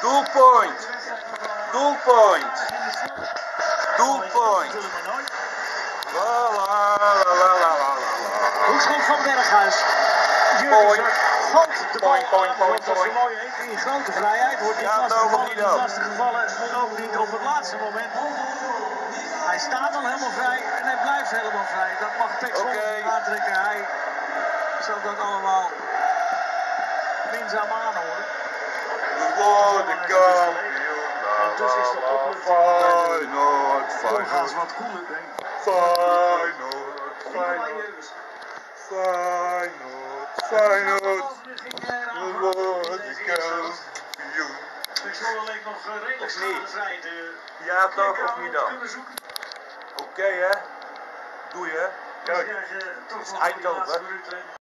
Doelpoint. Doelpoint. Doelpoint. La la la la la la. Hoekschop van Berghuis. Point. Gooit de bal Point, point, aan, point, zoals point. zo mooi heet. In grote vrijheid wordt hij Ja, lastig gevallen. Ook niet op het laatste moment. Hij staat al helemaal vrij en hij blijft helemaal vrij. Dat mag Pek Zwolle aantrekken. Hij zal dat allemaal minzaam aanhoren. We worden kampioen. Ondertussen is de opluchting Feyenoord, doorgaans Feyenoord. wat koeler. Feyenoord, Feyenoord. Feyenoord, Feyenoord. We worden kampioen. Pek Zwolle leek nog redelijk schadevrij. Ja toch, of niet dan? Oké hè? Doei hè? We krijgen toch Het is wel Eindhoven. de laatste minuut.